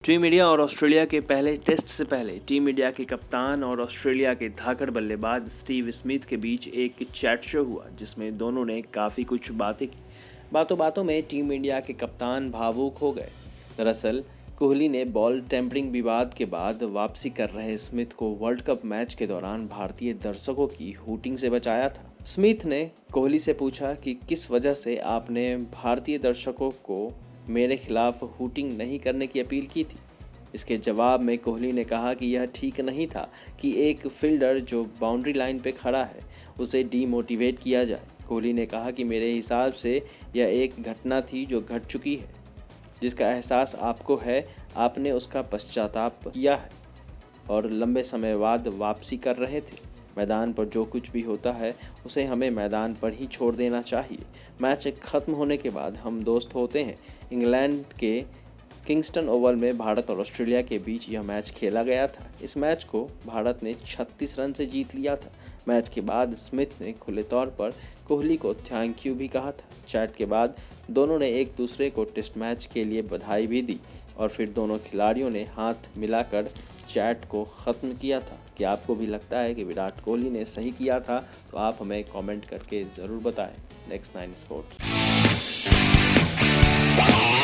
Team India और Australia के पहले टेस्ट से पहले टीम इंडिया के कप्तान और ऑस्ट्रेलिया के धाकड़ बल्लेबाज स्टीव स्मिथ के बीच एक चैट शो हुआ जिसमें दोनों ने काफ़ी कुछ बातें की। बातों बातों में टीम इंडिया के कप्तान भावुक हो गए। दरअसल कोहली ने बॉल टेम्परिंग विवाद के बाद वापसी कर रहे स्मिथ को वर्ल्ड कप मैच के दौरान भारतीय दर्शकों की हूटिंग से बचाया था। स्मिथ ने कोहली से पूछा कि किस वजह से आपने भारतीय दर्शकों को मेरे खिलाफ हूटिंग नहीं करने की अपील की थी। इसके जवाब में कोहली ने कहा कि यह ठीक नहीं था कि एक फील्डर जो बाउंड्री लाइन पे खड़ा है उसे डीमोटिवेट किया जाए। कोहली ने कहा कि मेरे हिसाब से यह एक घटना थी जो घट चुकी है, जिसका एहसास आपको है, आपने उसका पश्चाताप किया है और लंबे समय बाद वापसी कर रहे थे। मैदान पर जो कुछ भी होता है उसे हमें मैदान पर ही छोड़ देना चाहिए। मैच खत्म होने के बाद हम दोस्त होते हैं। इंग्लैंड के किंगस्टन ओवल में भारत और ऑस्ट्रेलिया के बीच यह मैच खेला गया था। इस मैच को भारत ने 36 रन से जीत लिया था। मैच के बाद स्मिथ ने खुले तौर पर कोहली को थैंक यू भी कहा था। चैट के बाद दोनों ने एक दूसरे को टेस्ट मैच के लिए बधाई भी दी और फिर दोनों खिलाड़ियों ने हाथ मिलाकर चैट को ख़त्म किया था। क्या आपको भी लगता है कि विराट कोहली ने सही किया था? तो आप हमें कमेंट करके ज़रूर बताएं। Next 9 sports.